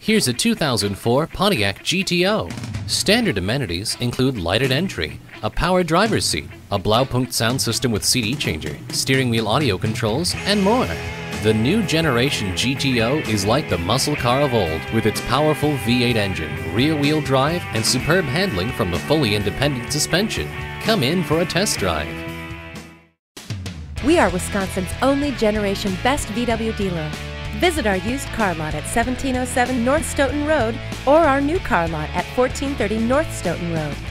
Here's a 2004 Pontiac GTO. Standard amenities include lighted entry, a power driver's seat, a Blaupunkt sound system with CD changer, steering wheel audio controls, and more. The new generation GTO is like the muscle car of old, with its powerful V8 engine, rear-wheel drive, and superb handling from the fully independent suspension. Come in for a test drive. We are Wisconsin's only generation best VW dealer. Visit our used car lot at 1707 North Stoughton Road or our new car lot at 1430 North Stoughton Road.